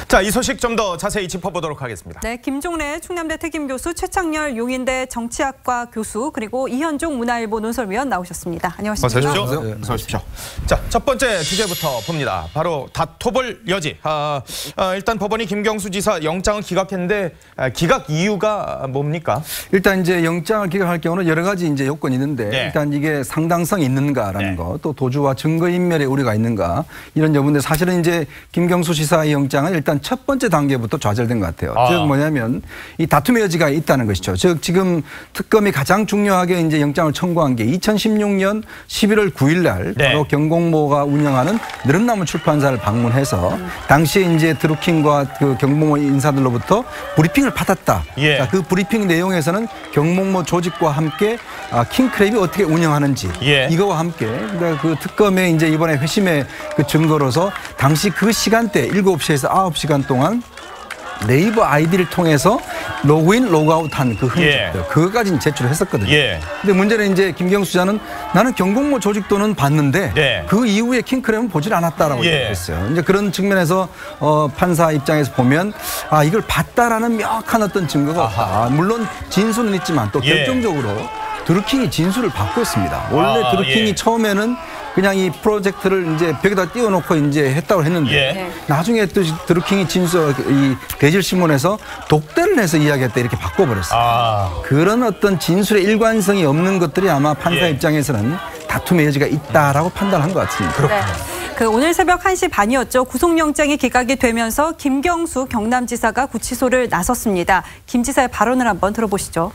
자, 이 소식 좀 더 자세히 짚어보도록 하겠습니다. 네, 김종래 충남대 특임교수, 최창렬 용인대 정치학과 교수, 그리고 이현종 문화일보 논설위원 나오셨습니다. 안녕하십니까? 어서 오십시오. 어서 오십시오. 자, 첫 번째 주제부터 봅니다. 바로 다퉈볼 여지. 일단 법원이 김경수 지사 영장을 기각했는데 기각 이유가 뭡니까? 일단 이제 영장을 기각할 경우는 여러 가지 이제 요건이 있는데 네. 일단 이게 상당성이 있는가라는 거, 또 도주와 증거인멸의 우려가 있는가 이런 여부인데 사실은 이제 김경수 지사의 영장은 일단 첫 번째 단계부터 좌절된 것 같아요. 즉 뭐냐면 이 다툼의 여지가 있다는 것이죠. 즉 지금 특검이 가장 중요하게 이제 영장을 청구한 게 2016년 11월 9일 날 바로 경공모가 운영하는 느릅나무 출판사를 방문해서 당시에 이제 드루킹과 그 경공모 인사들로부터 브리핑을 받았다. 자, 그 브리핑 내용에서는 경공모 조직과 함께 킹크랩이 어떻게 운영하는지 이거와 함께 그러니까 그 특검의 이제 이번에 회심의 그 증거로서 당시 그 시간대 7시에서 9시간 동안 네이버 아이디를 통해서 로그인, 로그아웃한 그 흔적들 그것까지는 제출을 했었거든요. 근데 문제는 이제 김경수 지사는 나는 경공모 조직도는 봤는데 그 이후에 킹크랩은 보질 않았다라고 얘기했어요. 이제 그런 측면에서 판사 입장에서 보면 이걸 봤다라는 명확한 어떤 증거가 없다. 물론 진술은 있지만 또 결정적으로 드루킹이 진술을 바꿨습니다. 원래 드루킹이 처음에는 그냥 이 프로젝트를 이제 벽에다 띄워놓고 이제 했다고 했는데 나중에 또 드루킹이 이 대질신문에서 독대를 해서 이야기했다 이렇게 바꿔버렸어요. 그런 어떤 진술의 일관성이 없는 것들이 아마 판사 입장에서는 다툼의 여지가 있다라고 판단한 것 같습니다. 네. 오늘 새벽 1시 반이었죠. 구속영장이 기각이 되면서 김경수 경남지사가 구치소를 나섰습니다. 김 지사의 발언을 한번 들어보시죠.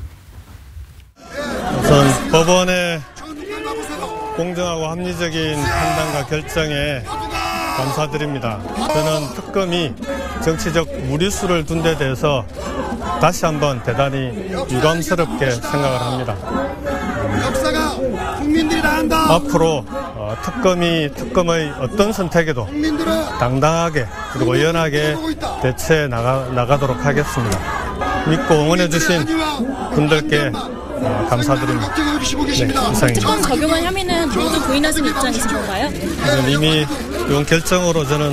우선 법원의 공정하고 합리적인 판단과 결정에 감사드립니다. 저는 특검이 정치적 무리수를 둔 데 대해서 다시 한번 대단히 유감스럽게 생각을 합니다. 앞으로 특검의 어떤 선택에도 당당하게 그리고 연하게 대처해 나가도록 하겠습니다. 믿고 응원해 주신 분들께 감사드립니다. 네, 이상입니다. 특검 적용한 혐의는 모두 부인하신 입장이신 건가요? 이미 이번 결정으로 저는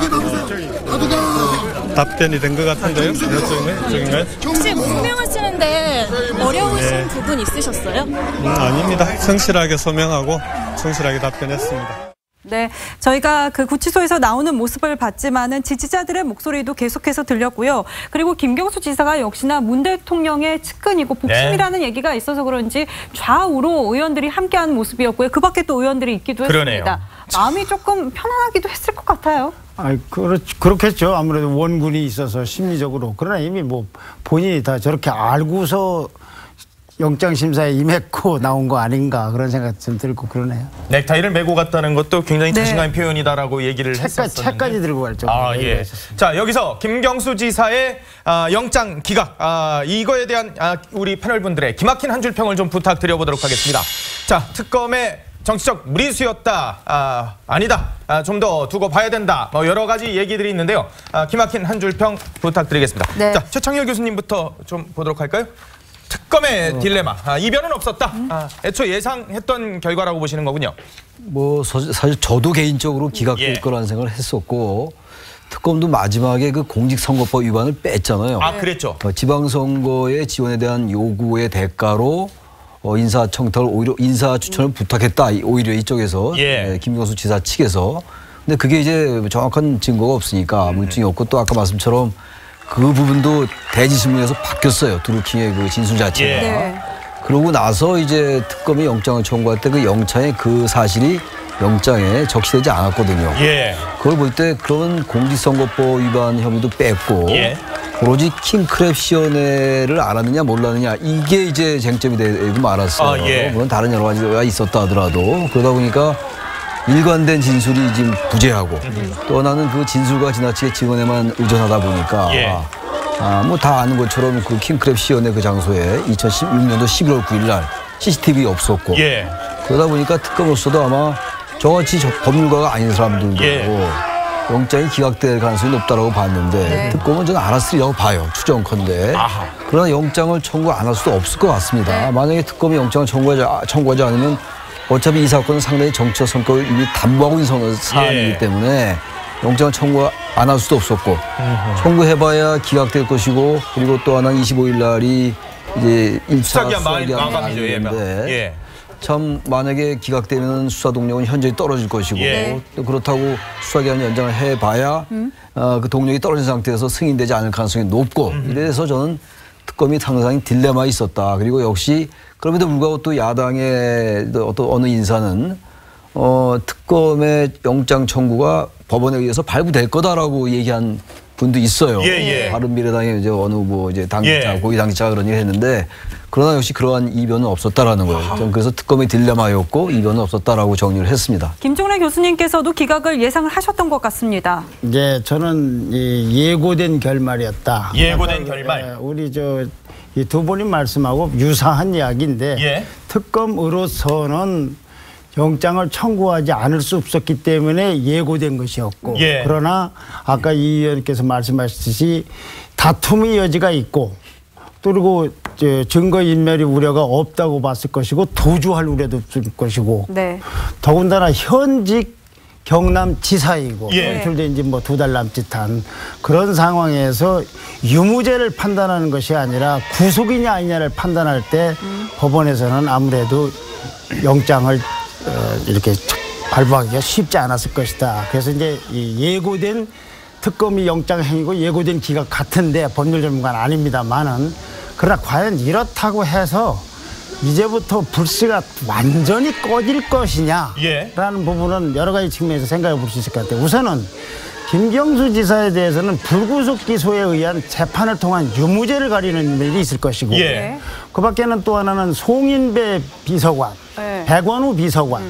답변이 된 것 같은데요. 이쪽인가요? 혹시 소명하시는데 어려우신 부분 있으셨어요? 아닙니다. 성실하게 소명하고 성실하게 답변했습니다. 네, 저희가 그 구치소에서 나오는 모습을 봤지만은 지지자들의 목소리도 계속해서 들렸고요. 그리고 김경수 지사가 역시나 문 대통령의 측근이고 복심이라는 얘기가 있어서 그런지 좌우로 의원들이 함께하는 모습이었고요. 그 밖에 또 의원들이 있기도 했습니다. 마음이 조금 편안하기도 했을 것 같아요. 그렇겠죠. 아무래도 원군이 있어서 심리적으로. 그러나 이미 뭐 본인이 다 저렇게 알고서 영장심사에 임했고 나온 거 아닌가 그런 생각 좀 들고 그러네요. 넥타이를 메고 갔다는 것도 굉장히 자신감의 표현이다라고 얘기를 했었는데. 책까지 들고 갈 정도로. 자, 여기서 김경수 지사의 영장 기각 이거에 대한 우리 패널분들의 기막힌 한 줄 평을 좀 부탁드려보도록 하겠습니다. 자, 특검의 정치적 무리수였다. 아니다. 좀 더 두고 봐야 된다. 여러 가지 얘기들이 있는데요. 기막힌 한 줄 평 부탁드리겠습니다. 자, 최창렬 교수님부터 좀 보도록 할까요? 특검의 딜레마. 이변은 없었다. 애초 예상했던 결과라고 보시는 거군요. 뭐 사실 저도 개인적으로 기각될 거라는 생각을 했었고 특검도 마지막에 그 공직선거법 위반을 뺐잖아요. 그랬죠. 지방선거의 지원에 대한 요구의 대가로 인사청탁을 오히려 인사추천을 부탁했다. 오히려 이쪽에서 김경수 지사 측에서. 근데 그게 이제 정확한 증거가 없으니까 물증이 없고 또 아까 말씀처럼 그 부분도 대지신문에서 바뀌었어요. 드루킹의 그 진술 자체가. 그러고 나서 이제 특검이 영장을 청구할 때 그 영장에 그 사실이 영장에 적시되지 않았거든요. 그걸 볼 때 그런 공직선거법 위반 혐의도 뺐고 오로지 킹크랩 시연회를 알았느냐 몰랐느냐 이게 이제 쟁점이 되고 말았어요. 물론 다른 여러 가지가 있었다 하더라도 그러다 보니까 일관된 진술이 지금 부재하고 또 나는 그 진술과 지나치게 증언에만 의존하다 보니까 뭐 다 아는 것처럼 그 킹크랩 시연회 그 장소에 2016년도 11월 9일 날 CCTV 없었고 그러다 보니까 특검으로서도 아마 저같이 법률가가 아닌 사람들도 영장이 기각될 가능성이 높다고 봤는데 특검은 저는 알았으리라고 봐요. 추정컨대. 그러나 영장을 청구 안 할 수도 없을 것 같습니다. 만약에 특검이 영장을 청구하지 않으면 어차피 이 사건은 상당히 정치적 성격을 이미 담보하고 있는 사안이기 때문에 영장을 청구 안 할 수도 없었고 청구해봐야 기각될 것이고 그리고 또 하나는 25일 날이 이제 1차 수사기한 마감이죠. 예. 참 만약에 기각되면 수사 동력은 현저히 떨어질 것이고 또 그렇다고 수사기한 연장을 해봐야 그 동력이 떨어진 상태에서 승인되지 않을 가능성이 높고 이래서 저는 특검이 상당히 딜레마에 있었다. 그리고 역시 그럼에도 불구하고 또 야당의 어떤 어느 인사는 특검의 영장 청구가 법원에 의해서 발부될 거다라고 얘기한 분도 있어요. 바른미래당의 이제 어느 뭐 이제 당기자, 고위 당기자가 그런 얘기를 했는데 그러나 역시 그러한 이변은 없었다라는 거예요. 저는 그래서 특검의 딜레마였고 이변은 없었다라고 정리를 했습니다. 김종래 교수님께서도 기각을 예상을 하셨던 것 같습니다. 이제 저는 예고된 결말이었다. 예고된 결말. 우리 이 두 분이 말씀하고 유사한 이야기인데 특검으로서는 영장을 청구하지 않을 수 없었기 때문에 예고된 것이었고 그러나 아까 이 의원께서 말씀하셨듯이 다툼의 여지가 있고 그리고 증거인멸의 우려가 없다고 봤을 것이고 도주할 우려도 없을 것이고 더군다나 현직 경남지사이고 선출된 지 뭐 2달 남짓한 그런 상황에서 유무죄를 판단하는 것이 아니라 구속이냐 아니냐를 판단할 때 법원에서는 아무래도 영장을 이렇게 발부하기가 쉽지 않았을 것이다. 그래서 이제 예고된 특검이 영장 행위고 예고된 기각 같은데 법률 전문가는 아닙니다만은 그러나 과연 이렇다고 해서 이제부터 불씨가 완전히 꺼질 것이냐라는 부분은 여러 가지 측면에서 생각해 볼 수 있을 것 같아요. 우선은 김경수 지사에 대해서는 불구속 기소에 의한 재판을 통한 유무죄를 가리는 일이 있을 것이고 그 밖에는 또 하나는 송인배 비서관, 백원우 비서관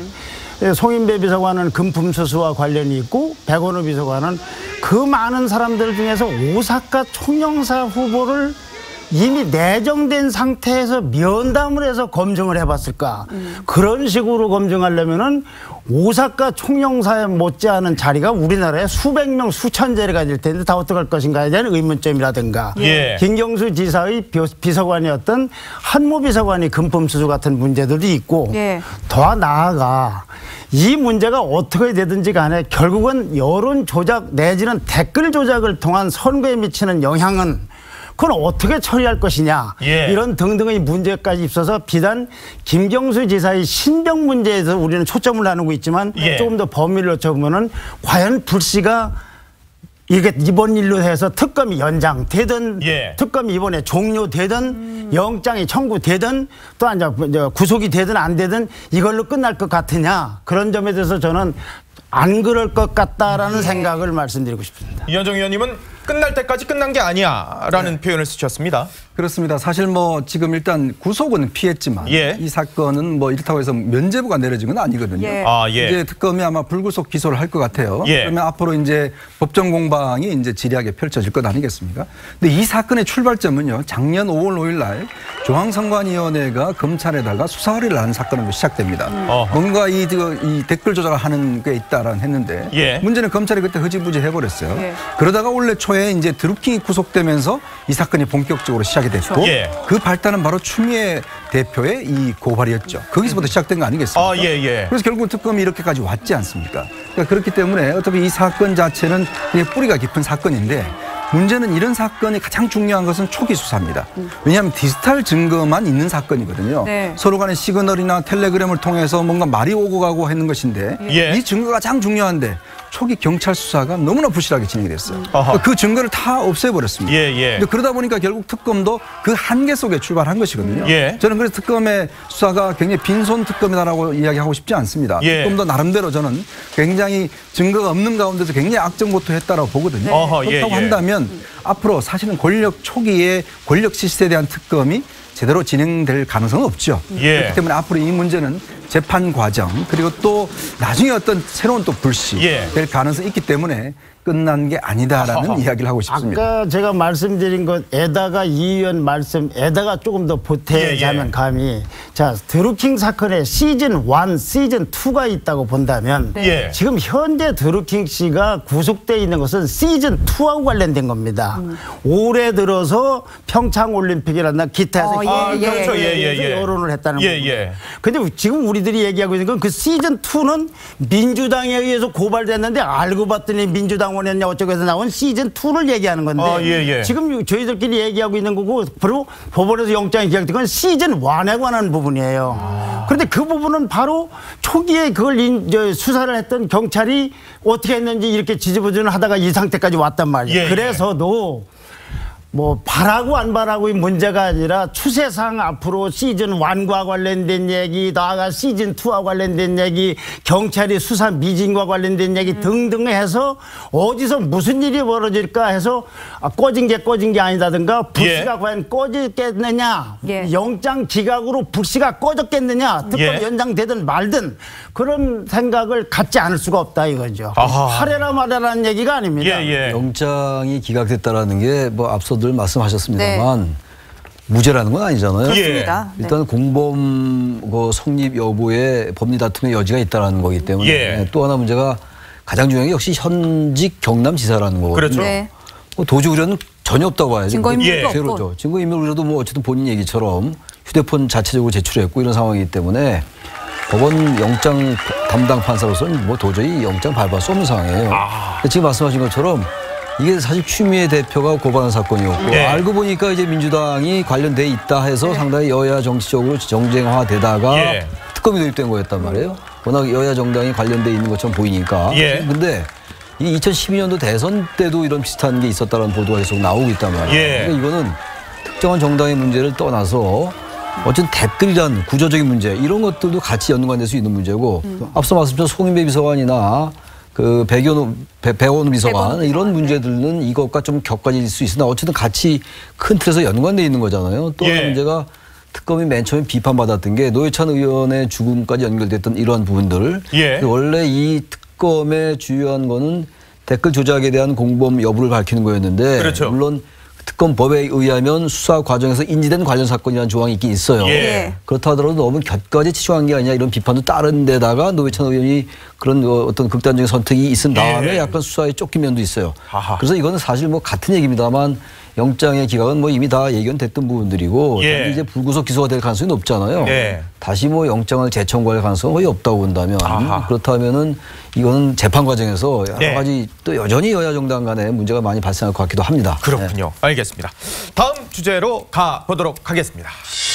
송인배 비서관은 금품수수와 관련이 있고 백원우 비서관은 그 많은 사람들 중에서 오사카 총영사 후보를 이미 내정된 상태에서 면담을 해서 검증을 해봤을까? 그런 식으로 검증하려면은 오사카 총영사에 못지않은 자리가 우리나라에 수백 명, 수천 자리가 될 텐데 다 어떡할 것인가에 대한 의문점이라든가 김경수 지사의 비서관이었던 한모 비서관이 금품수수 같은 문제들도 있고 더 나아가 이 문제가 어떻게 되든지 간에 결국은 여론 조작 내지는 댓글 조작을 통한 선거에 미치는 영향은 그건 어떻게 처리할 것이냐 이런 등등의 문제까지 있어서 비단 김경수 지사의 신병 문제에서 우리는 초점을 나누고 있지만 조금 더 범위를 넓혀보면은 과연 불씨가 이게 이번 일로 해서 특검이 연장되든 특검이 이번에 종료되든 영장이 청구되든 또 구속이 되든 안 되든 이걸로 끝날 것 같으냐 그런 점에 대해서 저는 안 그럴 것 같다라는 생각을 말씀드리고 싶습니다. 이현정 의원님은 끝날 때까지 끝난 게 아니야라는 표현을 쓰셨습니다. 그렇습니다. 사실 뭐 지금 일단 구속은 피했지만 이 사건은 뭐 이렇다고 해서 면죄부가 내려진 건 아니거든요. 이제 특검이 아마 불구속 기소를 할 것 같아요. 그러면 앞으로 이제 법정 공방이 이제 지리하게 펼쳐질 것 아니겠습니까? 근데 이 사건의 출발점은요. 작년 5월 5일 날 중앙선관위원회가 검찰에다가 수사 의뢰를 하는 사건으로 시작됩니다. 뭔가 이 댓글 조작을 하는 게 있다라는 했는데 문제는 검찰이 그때 흐지부지 해버렸어요. 그러다가 올해 초에 이제 드루킹이 구속되면서 이 사건이 본격적으로 시작이 됐고 그 발단은 바로 추미애 대표의 이 고발이었죠. 거기서부터 시작된 거 아니겠습니까? 그래서 결국 특검이 이렇게까지 왔지 않습니까? 그러니까 그렇기 때문에 어차피 이 사건 자체는 뿌리가 깊은 사건인데 문제는 이런 사건이 가장 중요한 것은 초기 수사입니다. 왜냐하면 디지털 증거만 있는 사건이거든요. 서로 간의 시그널이나 텔레그램을 통해서 뭔가 말이 오고 가고 하는 것인데 이 증거가 가장 중요한데 초기 경찰 수사가 너무나 부실하게 진행이 됐어요. 그 증거를 다 없애버렸습니다. 근데 그러다 보니까 결국 특검도 그 한계 속에 출발한 것이거든요. 저는 그래서 특검의 수사가 굉장히 빈손 특검이다라고 이야기하고 싶지 않습니다. 특검도 나름대로 저는 굉장히 증거가 없는 가운데서 굉장히 악정고투했다라고 보거든요. 그렇다고 한다면 앞으로 사실은 권력 초기에 권력 실세에 대한 특검이 제대로 진행될 가능성은 없죠. 그렇기 때문에 앞으로 이 문제는 재판 과정 그리고 또 나중에 어떤 새로운 또 불씨 될 가능성이 있기 때문에 끝난 게 아니다라는 이야기를 하고 싶습니다. 아까 제가 말씀드린 것에다가 이 의원 말씀에다가 조금 더 보태자면 감히 자 드루킹 사건에 시즌 1, 시즌 2가 있다고 본다면 지금 현재 드루킹 씨가 구속돼 있는 것은 시즌 2하고 관련된 겁니다. 올해 들어서 평창올림픽이라나 기타에서 여론을 했다는 거예요. 근데 지금 우리 우리들이 얘기하고 있는 건 그 시즌2는 민주당에 의해서 고발됐는데 알고 봤더니 민주당원이었냐 어쩌고 해서 나온 시즌2를 얘기하는 건데 지금 저희들끼리 얘기하고 있는 거고 그리고 법원에서 영장이 기각된 건 시즌1에 관한 부분이에요. 그런데 그 부분은 바로 초기에 그걸 수사를 했던 경찰이 어떻게 했는지 이렇게 지지부진을 하다가 이 상태까지 왔단 말이에요. 그래서도 뭐 바라고 안 바라고의 문제가 아니라 추세상 앞으로 시즌1과 관련된 얘기, 나아가 시즌2와 관련된 얘기, 경찰이 수사 미진과 관련된 얘기 등등 해서 어디서 무슨 일이 벌어질까 해서 꺼진 게 아니다든가 불씨가 과연 꺼졌겠느냐, 영장 기각으로 불씨가 꺼졌겠느냐, 특검 연장되든 말든 그런 생각을 갖지 않을 수가 없다 이거죠. 하래라 말해라는 얘기가 아닙니다. 영장이 기각됐다라는 게 뭐 앞서 늘 말씀하셨습니다만 무죄라는 건 아니잖아요. 그렇습니다. 일단 공범 성립 여부에 법리 다툼의 여지가 있다는 거기 때문에 또 하나 문제가 가장 중요한 게 역시 현직 경남지사라는 거거든요. 그렇죠. 도주 우려는 전혀 없다고 봐야죠. 증거인멸도 없고. 증거인멸 우려도 뭐 어쨌든 본인 얘기처럼 휴대폰 자체적으로 제출했고 이런 상황이기 때문에 법원 영장 담당 판사로서는 뭐 도저히 영장 발부할 수 없는 상황이에요. 지금 말씀하신 것처럼 이게 사실 추미애 대표가 고발한 사건이었고 알고 보니까 이제 민주당이 관련돼 있다 해서 상당히 여야 정치적으로 정쟁화되다가 특검이 도입된 거였단 말이에요. 워낙 여야 정당이 관련돼 있는 것처럼 보이니까. 근데 이 2012년도 대선 때도 이런 비슷한 게 있었다는 보도가 계속 나오고 있단 말이에요. 그러니까 이거는 특정한 정당의 문제를 떠나서 어쨌든 댓글이란 구조적인 문제 이런 것들도 같이 연관될 수 있는 문제고 앞서 말씀드린 송인배 비서관이나 그 백원우 비서관 이런 문제들은 이것과 좀 격관일 수 있으나 어쨌든 같이 큰 틀에서 연관돼 있는 거잖아요. 또 하나 문제가 특검이 맨 처음에 비판받았던 게 노회찬 의원의 죽음까지 연결됐던 이러한 부분들. 원래 이 특검의 주요한 거는 댓글 조작에 대한 공범 여부를 밝히는 거였는데 물론 특검법에 의하면 수사 과정에서 인지된 관련 사건이라는 조항이 있긴 있어요. 그렇다 하더라도 너무 곁까지 치중한 게 아니냐 이런 비판도 따른 데다가 노회찬 의원이 그런 어떤 극단적인 선택이 있은 다음에 약간 수사에 쫓긴 면도 있어요. 그래서 이거는 사실 뭐 같은 얘기입니다만 영장의 기각은 뭐 이미 다 예견됐던 부분들이고 이제 불구속 기소가 될 가능성이 높잖아요. 다시 뭐 영장을 재청구할 가능성은 거의 없다고 본다면 그렇다면은 이거는 재판 과정에서 여러 가지 또 여전히 여야 정당 간에 문제가 많이 발생할 것 같기도 합니다. 그렇군요. 알겠습니다. 다음 주제로 가보도록 하겠습니다.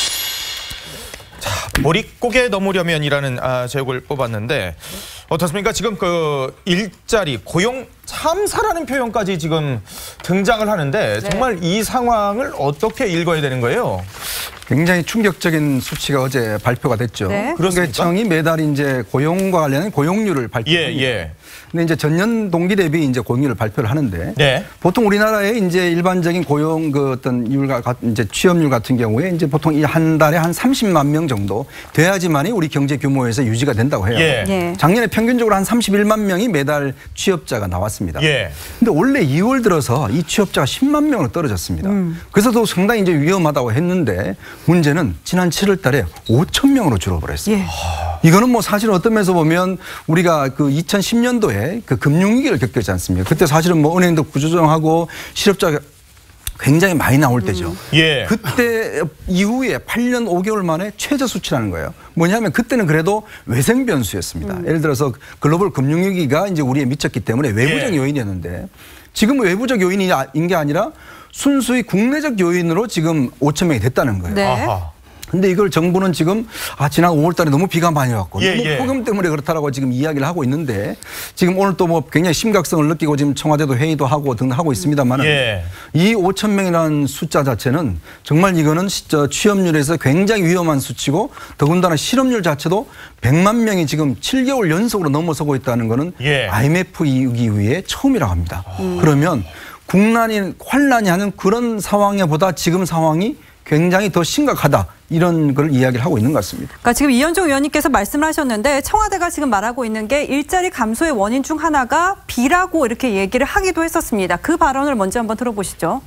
자, 머릿고개 넘으려면이라는 제목을 뽑았는데 어떻습니까? 지금 그 일자리, 고용 참사라는 표현까지 지금 등장을 하는데 정말 이 상황을 어떻게 읽어야 되는 거예요? 굉장히 충격적인 수치가 어제 발표가 됐죠. 그런데 청이 매달 이제 고용과 관련된 고용률을 발표합니다. 근데 이제 전년 동기 대비 이제 고용률을 발표를 하는데 보통 우리나라의 이제 일반적인 고용 그 어떤 율과 이제 취업률 같은 경우에 이제 보통 이 한 달에 한 30만 명 정도 돼야지만이 우리 경제 규모에서 유지가 된다고 해요. 작년에 평균적으로 한 31만 명이 매달 취업자가 나왔습니다. 근데 올해 2월 들어서 이 취업자가 10만 명으로 떨어졌습니다. 그래서 또 상당히 이제 위험하다고 했는데 문제는 지난 7월 달에 5천 명으로 줄어버렸어요. 이거는 뭐 사실 어떤 면에서 보면 우리가 그 2010년도에 그 금융위기를 겪었지 않습니까? 그때 사실은 뭐 은행도 구조조정하고 실업자가 굉장히 많이 나올 때죠. 그때 이후에 8년 5개월 만에 최저 수치라는 거예요. 뭐냐면 그때는 그래도 외생 변수였습니다. 예를 들어서 글로벌 금융위기가 이제 우리에 미쳤기 때문에 외부적 요인이었는데 지금은 외부적 요인인 게 아니라 순수히 국내적 요인으로 지금 5천 명이 됐다는 거예요. 근데 이걸 정부는 지금 지난 5월 달에 너무 비가 많이 왔고 너무 폭염 때문에 그렇다라고 지금 이야기를 하고 있는데 지금 오늘 또 뭐 굉장히 심각성을 느끼고 지금 청와대도 회의도 하고 등 하고 있습니다만 이 5천 명이라는 숫자 자체는 정말 이거는 취업률에서 굉장히 위험한 수치고 더군다나 실업률 자체도 100만 명이 지금 7개월 연속으로 넘어서고 있다는 거는 IMF 이후에 처음이라고 합니다. 그러면 국난이 환란이 하는 그런 상황보다 지금 상황이 굉장히 더 심각하다. 이런 걸 이야기를 하고 있는 것 같습니다. 그러니까 지금 이현종 의원님께서 말씀을 하셨는데 청와대가 지금 말하고 있는 게 일자리 감소의 원인 중 하나가 비라고 이렇게 얘기를 하기도 했었습니다. 그 발언을 먼저 한번 들어보시죠.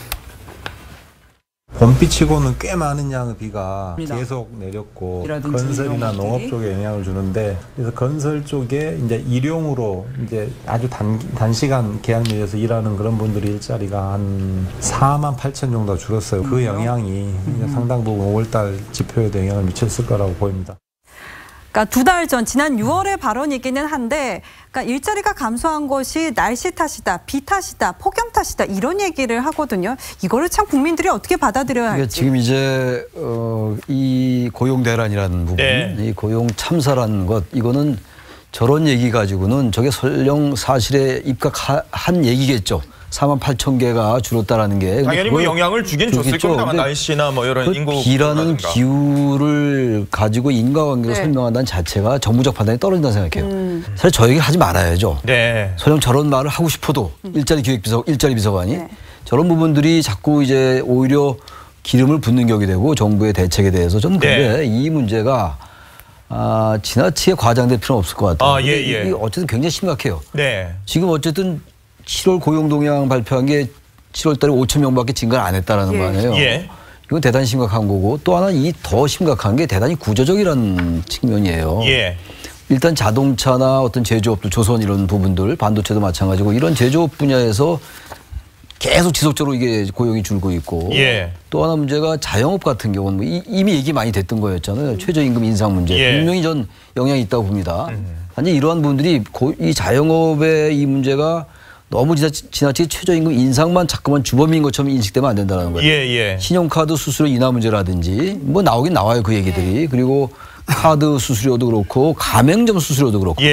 봄비치고는 꽤 많은 양의 비가 계속 내렸고 건설이나 농업 쪽에 영향을 주는데 그래서 건설 쪽에 이제 일용으로 이제 아주 단시간 계약 내에서 일하는 그런 분들이 일자리가 한 4만 8천 정도 줄었어요. 그 영향이 이제 상당 부분 5월달 지표에도 영향을 미쳤을 거라고 보입니다. 그러니까 2달 전 지난 6월의 발언이기는 한데 그러니까 일자리가 감소한 것이 날씨 탓이다, 비 탓이다, 폭염 탓이다 이런 얘기를 하거든요. 이거를 참 국민들이 어떻게 받아들여야 할지. 지금 이제 이 고용 대란이라는 부분, 이 고용 참사라는 것 이거는 저런 얘기 가지고는 저게 설령 사실에 입각한 얘기겠죠. 48,000개가 줄었다라는 게 당연히 뭐 영향을 주긴 줬을 겁니다. 날씨나 뭐 이런 그 인구 비라는 기후를 가지고 인과관계로 설명한다는 자체가 정부적 판단이 떨어진다고 생각해요. 사실 저 얘기 하지 말아야죠. 설령 저런 말을 하고 싶어도 일자리 비서관이 저런 부분들이 자꾸 이제 오히려 기름을 붓는 격이 되고 정부의 대책에 대해서 저는 근데 이 문제가 지나치게 과장될 필요는 없을 것 같아요. 이게 어쨌든 굉장히 심각해요. 지금 어쨌든 7월 고용 동향 발표한 게 7월 달에 5천 명밖에 증가를 안 했다라는 거 아니에요. 이건 대단히 심각한 거고 또 하나 이 더 심각한 게 대단히 구조적이라는 측면이에요. 일단 자동차나 어떤 제조업들 조선 이런 부분들 반도체도 마찬가지고 이런 제조업 분야에서 계속 지속적으로 이게 고용이 줄고 있고 또 하나 문제가 자영업 같은 경우는 뭐 이미 얘기 많이 됐던 거였잖아요. 최저임금 인상 문제. 분명히 전 영향이 있다고 봅니다. 아니 이러한 분들이 이 자영업의 이 문제가 너무 지나치게 최저임금 인상만 자꾸만 주범인 것처럼 인식되면 안 된다는 거예요. 신용카드 수수료 인하 문제라든지 뭐 나오긴 나와요 그 얘기들이. 그리고 카드 수수료도 그렇고 가맹점 수수료도 그렇고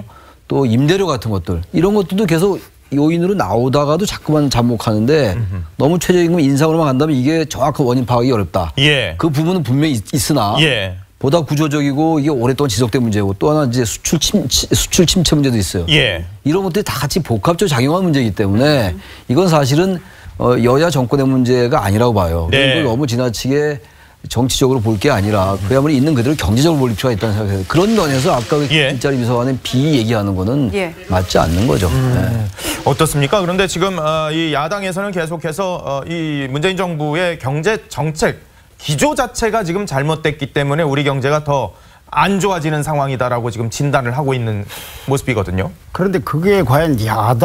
또 임대료 같은 것들 이런 것들도 계속 요인으로 나오다가도 자꾸만 잠복하는데 너무 최저임금 인상으로만 간다면 이게 정확한 원인 파악이 어렵다. 그 부분은 분명히 있으나 보다 구조적이고 이게 오랫동안 지속된 문제고 또 하나 이제 수출 침체 문제도 있어요. 이런 것들이 다 같이 복합적으로 작용한 문제이기 때문에 이건 사실은 여야 정권의 문제가 아니라고 봐요. 이걸 너무 지나치게 정치적으로 볼 게 아니라 그야말로 있는 그대로 경제적으로 볼 필요가 있다는 생각이 해요. 그런 면에서 아까 일자리 비서관의 비 얘기하는 거는 맞지 않는 거죠. 어떻습니까? 그런데 지금 이 야당에서는 계속해서 이 문재인 정부의 경제 정책 기조 자체가 지금 잘못됐기 때문에 우리 경제가 더 안 좋아지는 상황이다라고 지금 진단을 하고 있는 모습이거든요. 그런데 그게 과연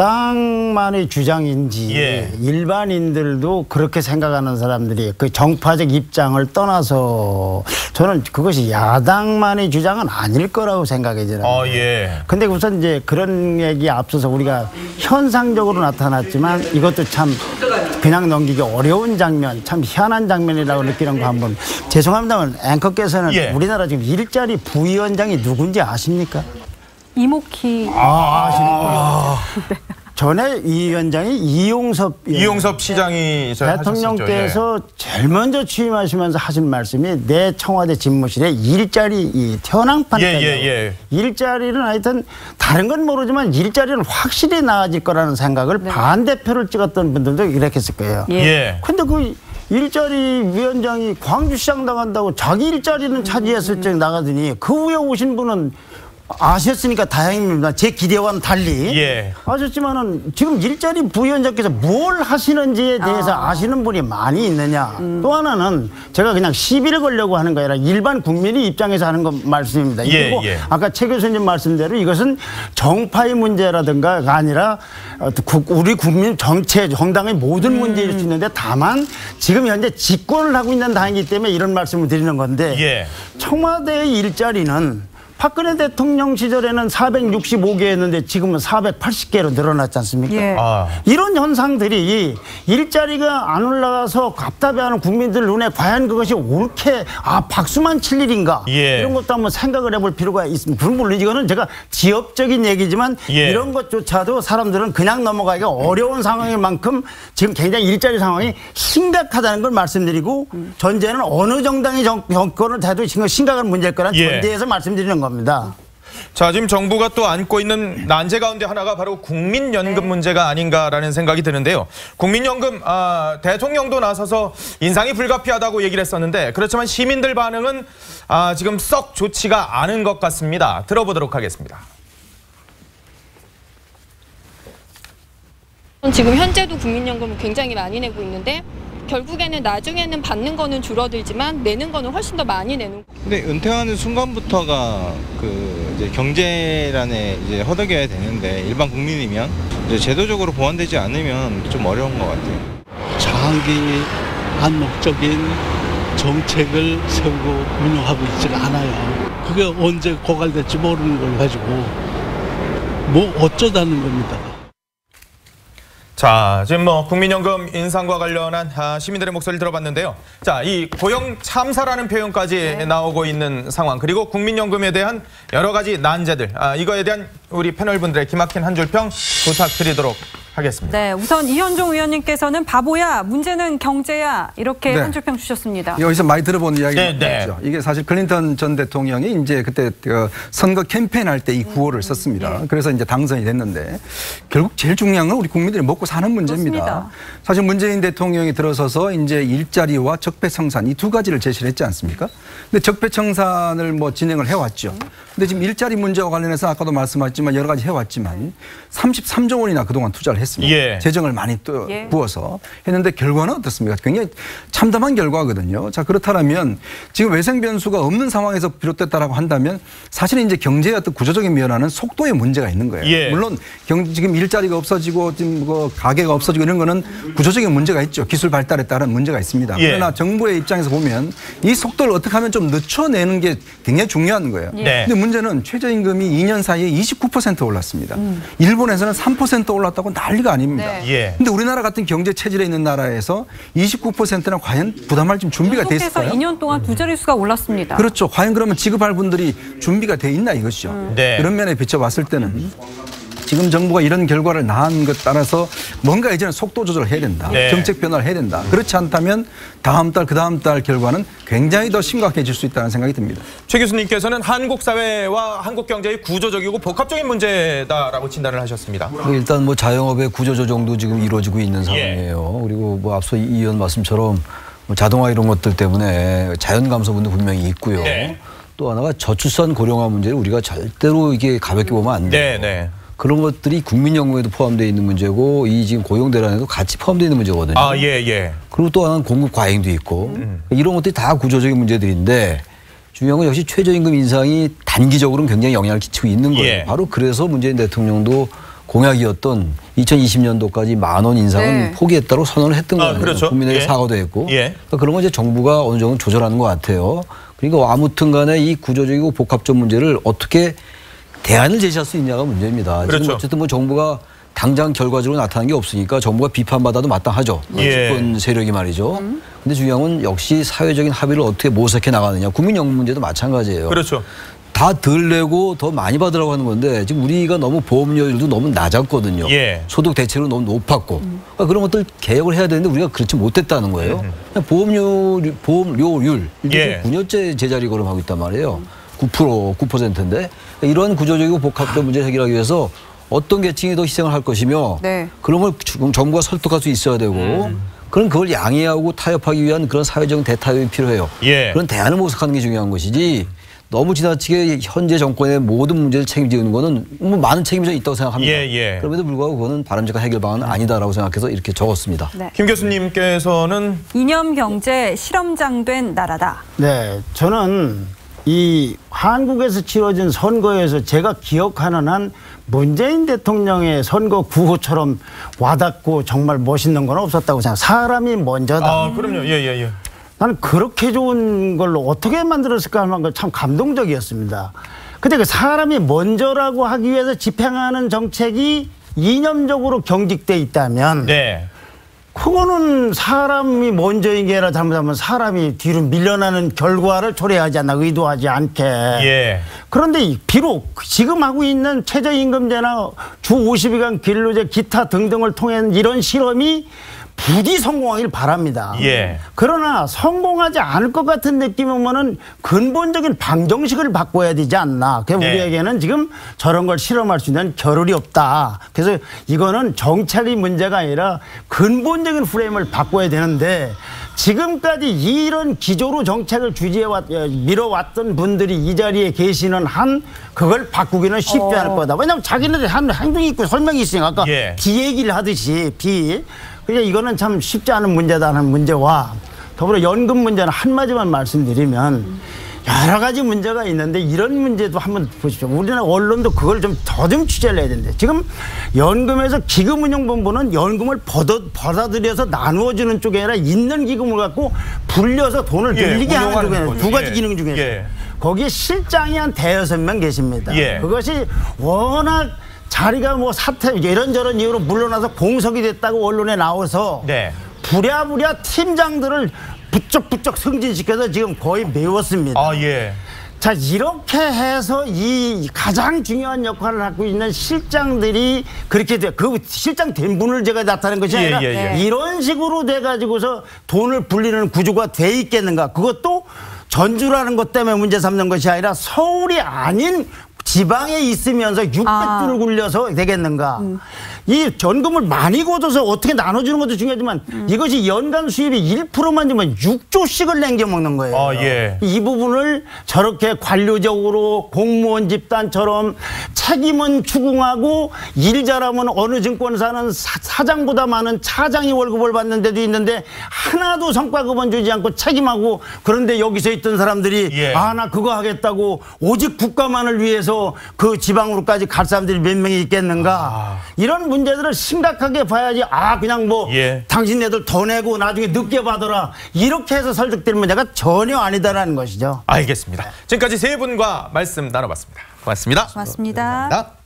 야당만의 주장인지 일반인들도 그렇게 생각하는 사람들이 그 정파적 입장을 떠나서 저는 그것이 야당만의 주장은 아닐 거라고 생각이 들어요. 근데 우선 이제 그런 얘기에 앞서서 우리가 현상적으로 나타났지만 이것도 참 그냥 넘기기 어려운 장면, 참 희한한 장면이라고 느끼는 거 한번 죄송합니다만 앵커께서는 우리나라 지금 일자리 부위원장이 누군지 아십니까? 이목희. 아시는군요. 전에 이 위원장이 이용섭 시장이 대통령께서 제일 먼저 취임하시면서 하신 말씀이 내 청와대 집무실에 일자리 현황판 일자리는 하여튼 다른 건 모르지만 일자리는 확실히 나아질 거라는 생각을 반대표를 찍었던 분들도 이렇게 했을 거예요. 근데 그 일자리 위원장이 광주시장 나간다고 자기 일자리는 차지했을 적 나가더니 그 후에 오신 분은 아셨으니까 다행입니다. 제 기대와는 달리 아셨지만은 지금 일자리 부위원장께서 뭘 하시는지에 대해서 아시는 분이 많이 있느냐. 또 하나는 제가 그냥 시비를 걸려고 하는 거 아니라 일반 국민의 입장에서 하는 거 말씀입니다. 그리고 아까 최 교수님 말씀대로 이것은 정파의 문제라든가가 아니라 우리 국민 정체 정당의 모든 문제일 수 있는데 다만 지금 현재 집권을 하고 있는 당이기 때문에 이런 말씀을 드리는 건데 청와대의 일자리는 박근혜 대통령 시절에는 465개였는데 지금은 480개로 늘어났지 않습니까? 이런 현상들이 일자리가 안 올라가서 답답해하는 국민들 눈에 과연 그것이 옳게 박수만 칠 일인가 이런 것도 한번 생각을 해볼 필요가 있습니다. 물론 이거는 제가 지역적인 얘기지만 이런 것조차도 사람들은 그냥 넘어가기가 어려운 상황인 만큼 지금 굉장히 일자리 상황이 심각하다는 걸 말씀드리고 전제는 어느 정당이 정권을 대도 심각한 문제일 거란 전제에서 말씀드리는 겁니다. 자, 지금 정부가 또 안고 있는 난제 가운데 하나가 바로 국민연금 문제가 아닌가라는 생각이 드는데요. 국민연금 대통령도 나서서 인상이 불가피하다고 얘기를 했었는데 그렇지만 시민들 반응은 지금 썩 좋지가 않은 것 같습니다. 들어보도록 하겠습니다. 지금 현재도 국민연금을 굉장히 많이 내고 있는데 결국에는 나중에는 받는 거는 줄어들지만 내는 거는 훨씬 더 많이 내는. 근데 은퇴하는 순간부터가 이제 경제란에 이제 허덕여야 되는데 일반 국민이면 이제 제도적으로 보완되지 않으면 좀 어려운 것 같아요. 장기 안목적인 정책을 세우고 운영하고 있지가 않아요. 그게 언제 고갈될지 모르는 걸 가지고 뭐 어쩌다는 겁니다. 자, 지금 뭐 국민연금 인상과 관련한 시민들의 목소리를 들어봤는데요. 자, 이 고용 참사라는 표현까지 나오고 있는 상황, 그리고 국민연금에 대한 여러 가지 난제들, 이거에 대한 우리 패널분들의 기막힌 한 줄 평 부탁드리도록 하겠습니다. 네, 우선 이현종 의원님께서는 바보야, 문제는 경제야, 이렇게 한 줄 평 주셨습니다. 여기서 많이 들어본 이야기죠. 이게 사실 클린턴 전 대통령이 이제 그때 선거 캠페인할 때 이 구호를 썼습니다. 그래서 이제 당선이 됐는데 결국 제일 중요한 건 우리 국민들이 먹고 사는 문제입니다. 그렇습니다. 사실 문재인 대통령이 들어서서 이제 일자리와 적폐청산 이 두 가지를 제시를 했지 않습니까? 근데 적폐청산을 뭐 진행을 해왔죠. 근데 지금 일자리 문제와 관련해서 아까도 말씀하셨지만 여러 가지 해왔지만 33조 원이나 그동안 투자를 했습니다. 재정을 많이 또 부어서 했는데 결과는 어떻습니까? 굉장히 참담한 결과거든요. 자, 그렇다면 지금 외생 변수가 없는 상황에서 비롯됐다라고 한다면 사실은 이제 경제의 어떤 구조적인 면화는 속도에 문제가 있는 거예요. 물론 지금 일자리가 없어지고 지금 뭐 가게가 없어지고 이런 거는 구조적인 문제가 있죠. 기술 발달에 따른 문제가 있습니다. 그러나 정부의 입장에서 보면 이 속도를 어떻게 하면 좀 늦춰내는 게 굉장히 중요한 거예요. 근데 문제는 최저임금이 2년 사이에 29% 올랐습니다. 일본에서는 3% 올랐다고 난리가 아닙니다. 근데 우리나라 같은 경제 체질에 있는 나라에서 29%는 과연 부담할 좀 준비가 돼 있을까요? 계속해서 2년 동안 두 자릿수가 올랐습니다. 그렇죠. 과연 그러면 지급할 분들이 준비가 돼 있나 이것이죠. 그런 면에 비춰봤을 때는 지금 정부가 이런 결과를 낳은 것 따라서 뭔가 이제는 속도 조절을 해야 된다. 정책 변화를 해야 된다. 그렇지 않다면 다음 달, 그 다음 달 결과는 굉장히 더 심각해질 수 있다는 생각이 듭니다. 최 교수님께서는 한국 사회와 한국 경제의 구조적이고 복합적인 문제다라고 진단을 하셨습니다. 일단 뭐 자영업의 구조조정도 지금 이루어지고 있는 상황이에요. 그리고 뭐 앞서 이 의원 말씀처럼 뭐 자동화 이런 것들 때문에 자연 감소분도 분명히 있고요. 또 하나가 저출산 고령화 문제를 우리가 절대로 이게 가볍게 보면 안 돼요. 그런 것들이 국민연금에도 포함되어 있는 문제고 이 지금 고용 대란에도 같이 포함되어 있는 문제거든요. 그리고 또 하나는 공급 과잉도 있고 이런 것들이 다 구조적인 문제들인데 중요한 건 역시 최저임금 인상이 단기적으로는 굉장히 영향을 끼치고 있는 거예요. 바로 그래서 문재인 대통령도 공약이었던 2020년도까지 10,000원 인상은 포기했다고 선언을 했던 거예요. 국민에게 사과도 했고 그러니까 그런 건 이제 정부가 어느 정도 조절하는 것 같아요. 그러니까 아무튼 간에 이 구조적이고 복합적 문제를 어떻게 대안을 제시할 수 있냐가 문제입니다. 지금 어쨌든 뭐 정부가 당장 결과적으로 나타난 게 없으니까 정부가 비판받아도 마땅하죠. 집권 세력이 말이죠. 근데 중요한 건 역시 사회적인 합의를 어떻게 모색해 나가느냐. 국민연금 문제도 마찬가지예요. 다 덜 내고 더 많이 받으라고 하는 건데 지금 우리가 너무 보험료율도 너무 낮았거든요. 소득 대체로 너무 높았고 그러니까 그런 것들 개혁을 해야 되는데 우리가 그렇지 못했다는 거예요. 보험료율 이게 9년째 제자리 걸음하고 있단 말이에요. 9%인데 이런 구조적이고 복합적 문제를 해결하기 위해서 어떤 계층이 더 희생을 할 것이며 그런 걸 정부가 설득할 수 있어야 되고 그런 그걸 양해하고 타협하기 위한 그런 사회적인 대타협이 필요해요. 그런 대안을 모색하는 게 중요한 것이지 너무 지나치게 현재 정권의 모든 문제를 책임지는 거는 뭐 많은 책임이 있다고 생각합니다. 그럼에도 불구하고 그거는 바람직한 해결 방안은 아니다라고 생각해서 이렇게 적었습니다. 김 교수님께서는 이념 경제 실험장 된 나라다. 네, 저는 이 한국에서 치러진 선거에서 제가 기억하는 한 문재인 대통령의 선거 구호처럼 와닿고 정말 멋있는 건 없었다고 생각해요. 사람이 먼저다. 그럼요. 나는 그렇게 좋은 걸로 어떻게 만들었을까 하는 건 참 감동적이었습니다. 근데 그 사람이 먼저라고 하기 위해서 집행하는 정책이 이념적으로 경직돼 있다면 그거는 사람이 먼저인 게 아니라 잘못하면 사람이 뒤로 밀려나는 결과를 초래하지 않나, 의도하지 않게. 그런데 비록 지금 하고 있는 최저임금제나 주 50일간 근로제 기타 등등을 통한 이런 실험이 부디 성공하길 바랍니다. 그러나 성공하지 않을 것 같은 느낌이 오면은 근본적인 방정식을 바꿔야 되지 않나. 그래서 우리에게는 지금 저런 걸 실험할 수 있는 겨를이 없다. 그래서 이거는 정책이 문제가 아니라 근본적인 프레임을 바꿔야 되는데 지금까지 이런 기조로 정책을 밀어왔던 분들이 이 자리에 계시는 한 그걸 바꾸기는 쉽지 않을 거다. 왜냐하면 자기네들 한 행동이 있고 설명이 있으니까 아까 비 얘기를 하듯이 그러니까 이거는 참 쉽지 않은 문제다는 문제와 더불어 연금 문제는 한마디만 말씀드리면 여러 가지 문제가 있는데 이런 문제도 한번 보십시오. 우리나라 언론도 그걸 더 좀 취재를 해야 되는데 지금 연금에서 기금운용본부는 연금을 받아들여서 나누어주는 쪽이 아니라 있는 기금을 갖고 불려서 돈을 늘리게 하는 쪽에 두 가지 기능 중에 거기 실장이 한 5-6명 계십니다. 예. 그것이 워낙 자리가 뭐 사태 이런저런 이유로 물러나서 공석이 됐다고 언론에 나와서 네. 부랴부랴 팀장들을 부쩍부쩍 승진시켜서 지금 거의 메웠습니다. 아, 예. 자, 이렇게 해서 이 가장 중요한 역할을 하고 있는 실장들이 그렇게 돼. 그 실장 된 분을 제가 나타낸 것이 아니라 이런 식으로 돼가지고서 돈을 불리는 구조가 돼 있겠는가. 그것도 전주라는 것 때문에 문제 삼는 것이 아니라 서울이 아닌 지방에 있으면서 600주를 굴려서 되겠는가. 이 전금을 많이 걷어서 어떻게 나눠주는 것도 중요하지만 이것이 연간 수입이 1%만 주면 6조씩을 남겨먹는 거예요. 아, 예. 이 부분을 저렇게 관료적으로 공무원 집단처럼 책임은 추궁하고 일 잘하면 어느 증권사는 사장보다 많은 차장이 월급을 받는 데도 있는데 하나도 성과급은 주지 않고 책임하고 그런데 여기서 있던 사람들이 아, 나 그거 하겠다고 오직 국가만을 위해서 그 지방으로까지 갈 사람들이 몇 명이 있겠는가. 이런 문제들을 심각하게 봐야지 아 그냥 뭐 당신네들 더 내고 나중에 늦게 받아라 이렇게 해서 설득되는 문제가 전혀 아니다라는 것이죠. 알겠습니다. 지금까지 세 분과 말씀 나눠봤습니다. 고맙습니다. 고맙습니다. 감사합니다.